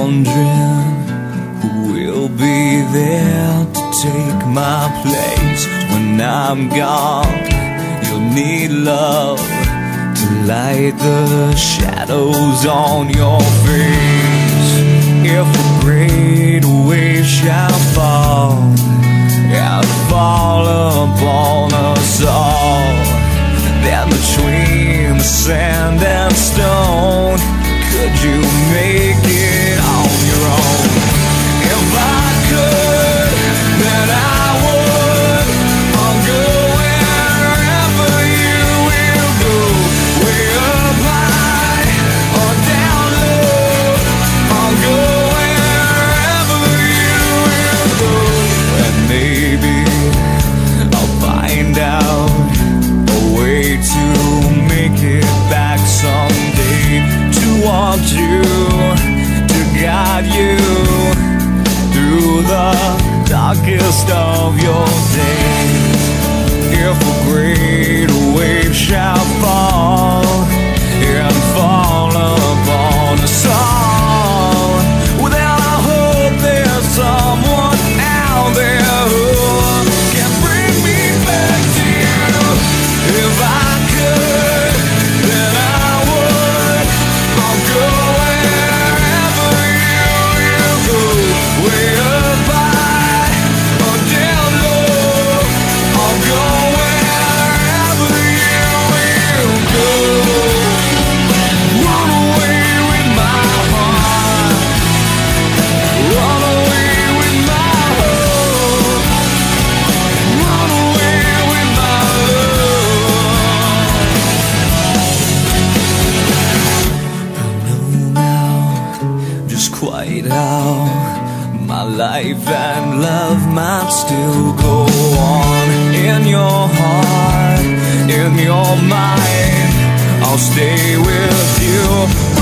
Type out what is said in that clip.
wondering who will be there to take my place when I'm gone. You'll need love to light the shadows on your face. If a great wave shall fall and fall upon us all, then between the sand and stone, could you make it on your own? If I could, then I would. I'll go wherever you will go, way up high or down low. I'll go wherever you will go, and maybe I'll find out a way to make it back someday, to want you, to guide you through the darkest of your days. If a great wave shall fall and fall upon us all, well then I hope there's someone out there who can bring me back to you. If I could, then I would. I'll go wherever you go, way up high or down low. I'll go wherever you will go. Run away with my heart, run away with my hope, run away with my love. I know now just quite how my life and love might still go on. In your heart, in your mind, I'll stay with you.